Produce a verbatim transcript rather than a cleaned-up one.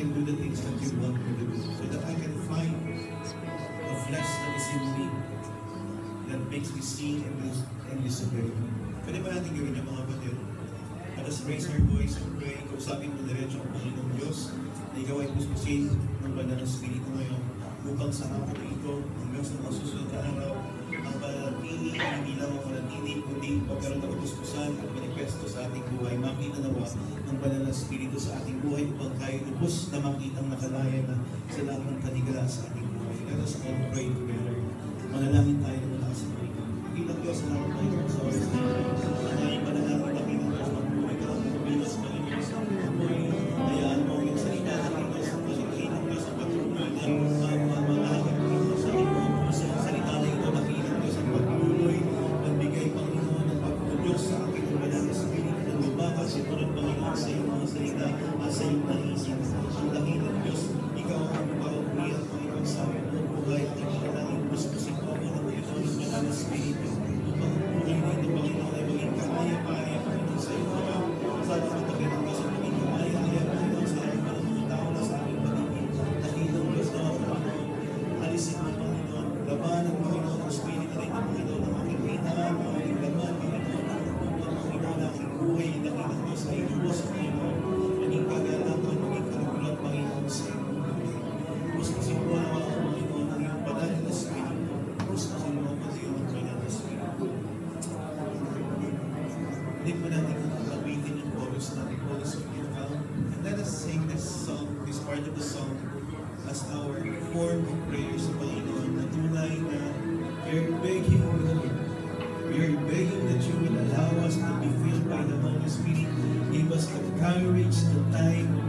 can do the things that you want me to do, so that I can find the flesh that is in me that makes me sing and, and disobey. Pwede ba natin gawin yung mga kapatid? Let us raise our voice and pray. Kausapin mo diretso ang Panginoong Diyos na ikaw ay puspusin ng banal na Espiritu ngayon upang sa hapon na ito hanggang sa mga susunod na araw ang panatili, hindi lang ang panatili, kundi pagkaroon ng kapuspusan at manifesto sa ating buhay. Makita nawa ng banal na Espiritu sa ating buhay upang kayo lubos na makitang nakalaya na sa lahat ng kanigala sa ating buhay. Let us all pray together. Manalangin tayo ng mula sa Panginoon. Kita Diyos, salamat tayo sa oras na ito. Anayin pa na natin makita Diyos magbuhay ka ang kumilos Panginoon sa ating buhay. Hayaan mo yung salita natin Diyos ang pagkakin ng Diyos ang pagtuloy na mga-ahagin Panginoon sa ating mga sa salita na ito makita Diyos ang pagtuloy magbigay Panginoon ng pagtuloy sa ating banal na Espiritu na lumakas sunod Panginoon sa iyong mga salita at sa iyong naisip. Ang laki ng Diyos, ikaw ang mapaupuyan Panginoon sa aming buhay at ikaw ang nanging puspusin po ako ng Panginoon ng banal na Espiritu upang buhay na ito Panginoon ay maging kamaya-maya Panginoon sa iyong mga sana matagay ng Diyos ang maging kamaya-maya Panginoon sa iyong mga tao na sa aming paligid. Nakitang Diyos na Panginoon, alisin mo Panginoon, laban ng Panginoon ang Espiritu rin ng Panginoon ang aking kainahan, ang aking laman Panginoon, ang Panginoon ang aking buhay, nakitang Diyos ay lubos Panginoon, maging kagalakan, maging kalugulat Panginoon sa iyong buhay. Puspusin mo naman ang Panginoon ang iyong banal na Espiritu. Puspusin mo ang iyong banal na Espiritu. Hindi po natin labitin yung chorus natin, chorus of your count. And let us sing this song, this part of the song, as our form of prayer sa Panginoon na tunay na we're begging, Lord. We're begging that you will allow us to be filled by the Holy Spirit. Give us the courage, the time,